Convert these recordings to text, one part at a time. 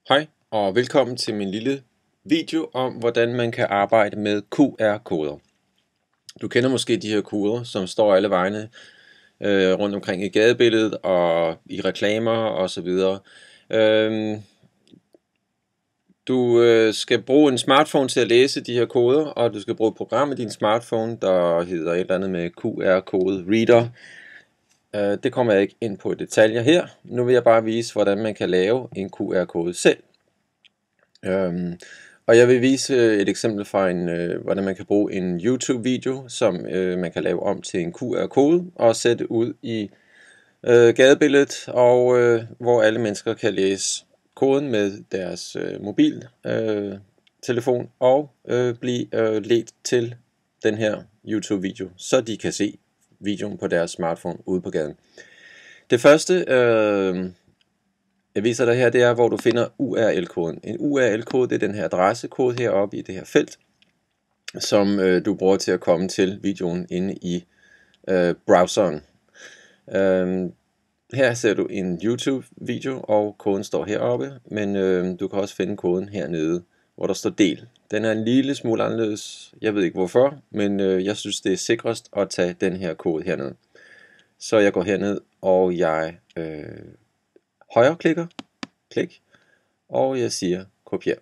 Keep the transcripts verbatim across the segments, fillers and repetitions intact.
Hej og velkommen til min lille video om hvordan man kan arbejde med Q R-koder. Du kender måske de her koder, som står alle vegne øh, rundt omkring i gadebilledet og i reklamer og så videre. Øhm, du øh, skal bruge en smartphone til at læse de her koder, og du skal bruge et program i din smartphone, der hedder et eller andet med Q R-kode Reader. Øh, det kommer jeg ikke ind på i detaljer her. Nu vil jeg bare vise, hvordan man kan lave en Q R-kode selv. Øhm, og jeg vil vise et eksempel fra en, øh, hvordan man kan bruge en YouTube-video, som øh, man kan lave om til en Q R-kode og sætte ud i øh, gadebilledet, og øh, hvor alle mennesker kan læse koden med deres øh, mobiltelefon øh, og øh, blive øh, ledt til den her YouTube-video, så de kan se videoen på deres smartphone ude på gaden. Det første øh, jeg viser dig her, det er, hvor du finder U R L-koden. En U R L-kode, det er den her adressekode heroppe i det her felt, som øh, du bruger til at komme til videoen inde i øh, browseren. Øh, her ser du en YouTube-video, og koden står heroppe, men øh, du kan også finde koden hernede, hvor der står del. Den er en lille smule anderledes, jeg ved ikke hvorfor, men øh, jeg synes det er sikrest at tage den her kode hernede. Så jeg går herned, og jeg øh, højre klikker, klik, og jeg siger kopier.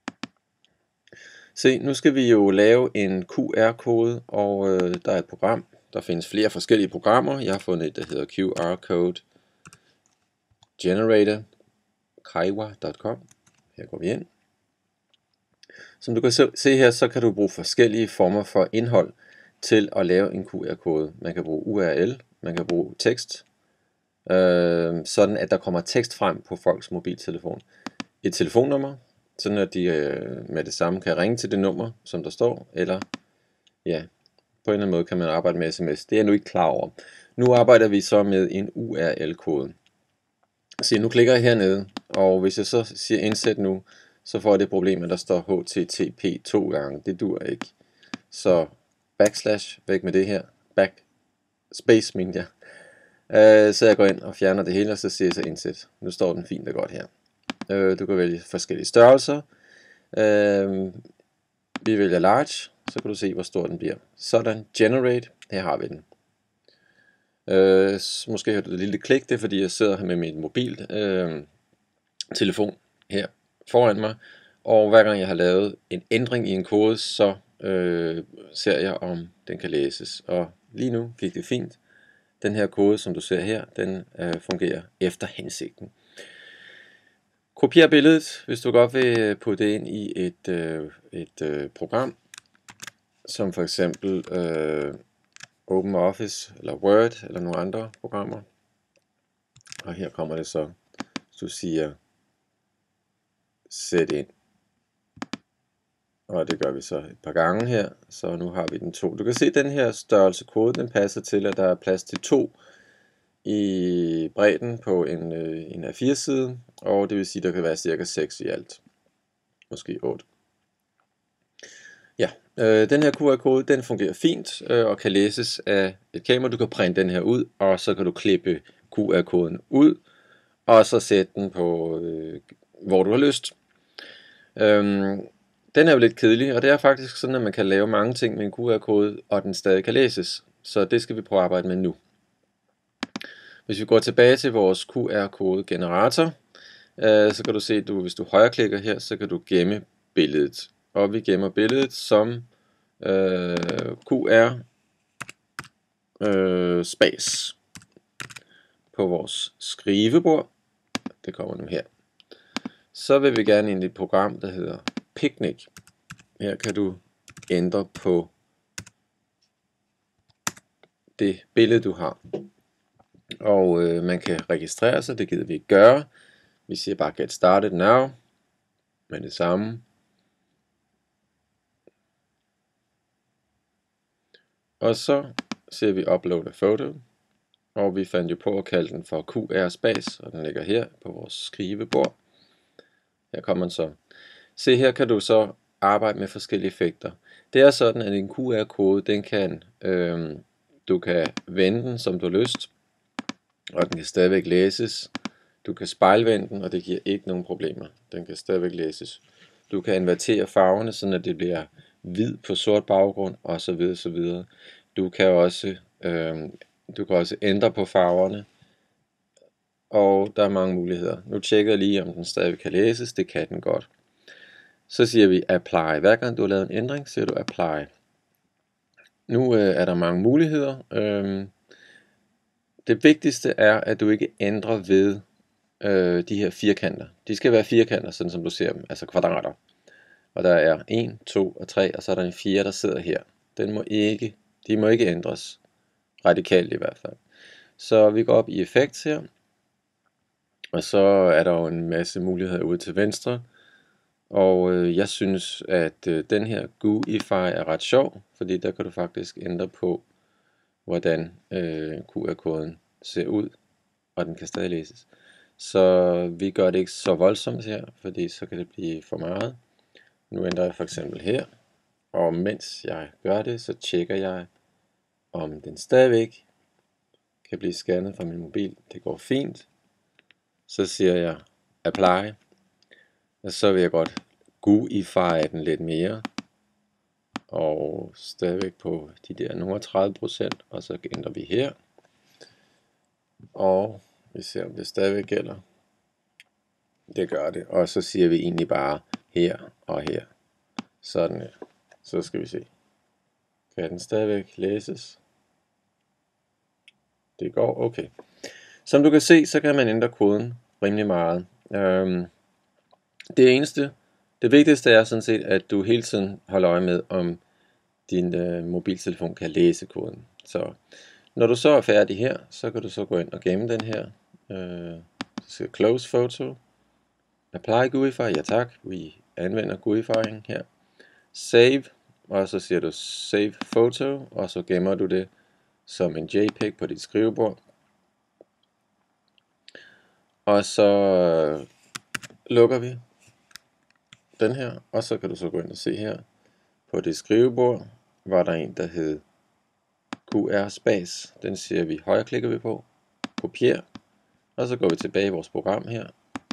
Se, nu skal vi jo lave en Q R-kode, og øh, der er et program. Der findes flere forskellige programmer. Jeg har fundet et, der hedder Q R Code Generator, kaiwa punktum com. Her går vi ind. Som du kan se her, så kan du bruge forskellige former for indhold til at lave en Q R-kode. Man kan bruge U R L, man kan bruge tekst, øh, sådan at der kommer tekst frem på folks mobiltelefon. Et telefonnummer, sådan at de øh, med det samme kan ringe til det nummer, som der står, eller ja, på en eller anden måde kan man arbejde med sms. Det er jeg nu ikke klar over. Nu arbejder vi så med en U R L-kode. Så nu klikker jeg hernede, og hvis jeg så siger indsæt nu, så får jeg det problem, at der står H T T P to gange. Det dur ikke. Så backslash, væk med det her. Backspace, mener jeg. Uh, så jeg går ind og fjerner det hele, og så siger jeg så indsæt. Nu står den fint og godt her. Uh, du kan vælge forskellige størrelser. Uh, vi vælger large, så kan du se, hvor stor den bliver. Sådan, generate. Her har vi den. Uh, måske har du et lille klik, det er fordi jeg sidder her med min mobil uh, telefon her foran mig, og hver gang jeg har lavet en ændring i en kode, så øh, ser jeg om den kan læses, og lige nu gik det fint. Den her kode, som du ser her, den øh, fungerer efter hensigten. Kopier billedet, hvis du godt vil putte det ind i et, øh, et øh, program, som for eksempel øh, OpenOffice eller Word eller nogle andre programmer. Og her kommer det så, hvis du siger sæt ind. Og det gør vi så et par gange her, så nu har vi den to. Du kan se, at den her størrelse kode, den passer til, at der er plads til to i bredden på en, en A fire side, og det vil sige, at der kan være cirka seks i alt. Måske otte. Ja, øh, den her Q R-kode, den fungerer fint øh, og kan læses af et kamera. Du kan printe den her ud, og så kan du klippe Q R-koden ud, og så sætte den på, øh, hvor du har lyst. Øhm, Den er jo lidt kedelig, og det er faktisk sådan, at man kan lave mange ting med en Q R-kode, og den stadig kan læses. Så det skal vi prøve at arbejde med nu. Hvis vi går tilbage til vores Q R-kode generator, øh, så kan du se, at du, hvis du højreklikker her, så kan du gemme billedet. Og vi gemmer billedet som øh, Q R øh, space på vores skrivebord. Det kommer nu her. Så vil vi gerne ind i et program, der hedder Picnic. Her kan du ændre på det billede, du har. Og øh, man kan registrere sig, det gider vi ikke gøre. Vi siger bare get started now. Med det samme. Og så ser vi upload a photo. Og vi fandt jo på at kalde den for Q R space, og den ligger her på vores skrivebord. Her kommer den så. Se, her kan du så arbejde med forskellige effekter. Det er sådan, at en Q R-kode, den kan, øh, du kan vende den, som du har lyst, og den kan stadigvæk læses. Du kan spejlvende den, og det giver ikke nogen problemer. Den kan stadigvæk læses. Du kan invertere farverne, så det bliver hvid på sort baggrund, og så videre, så videre. Du kan også, øh, du kan også ændre på farverne, og der er mange muligheder. Nu tjekker jeg lige, om den stadig kan læses. Det kan den godt. Så siger vi apply. Hver gang du har lavet en ændring, siger du apply. Nu øh, er der mange muligheder. Øh, det vigtigste er, at du ikke ændrer ved øh, de her firkanter. De skal være firkanter, sådan som du ser dem, altså kvadrater. Og der er en, to og tre, og så er der en fjerde, der sidder her. Den må ikke, de må ikke ændres. Radikalt i hvert fald. Så vi går op i Effects her. Og så er der jo en masse muligheder ude til venstre. Og øh, jeg synes, at øh, den her Gooify er ret sjov, fordi der kan du faktisk ændre på, hvordan øh, Q R-koden ser ud, og den kan stadig læses. Så vi gør det ikke så voldsomt her, fordi så kan det blive for meget. Nu ændrer jeg for eksempel her, og mens jeg gør det, så tjekker jeg, om den stadigvæk kan blive scannet fra min mobil. Det går fint. Så siger jeg apply, og så vil jeg godt Gooify den lidt mere, og stadigvæk på de der nogle tredive procent, og så ændrer vi her, og vi ser om det stadigvæk gælder. Det gør det, og så siger vi egentlig bare her og her. Sådan her. Så skal vi se. Kan den stadigvæk læses? Det går okay. Som du kan se, så kan man ændre koden rimelig meget. Øhm, det eneste, det vigtigste er sådan set, at du hele tiden holder øje med, om din øh, mobiltelefon kan læse koden. Så når du så er færdig her, så kan du så gå ind og gemme den her. Øh, så close photo. Apply Gooify. Ja tak, vi anvender Gooifying her. Save, og så siger du save photo, og så gemmer du det som en JPEG på dit skrivebord. Og så øh, lukker vi den her, og så kan du så gå ind og se her. På dit skrivebord var der en, der hed Q R Space. Den siger vi, højre klikker vi på, kopier, og så går vi tilbage i vores program her.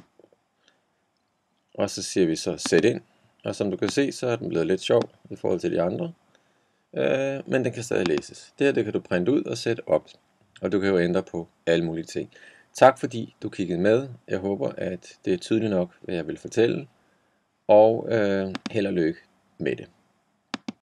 Og så siger vi så sæt ind, og som du kan se, så er den blevet lidt sjov i forhold til de andre. Øh, men den kan stadig læses. Det her det kan du printe ud og sætte op, og du kan jo ændre på alle mulige ting. Tak fordi du kiggede med. Jeg håber, at det er tydeligt nok, hvad jeg vil fortælle, og øh, held og lykke med det.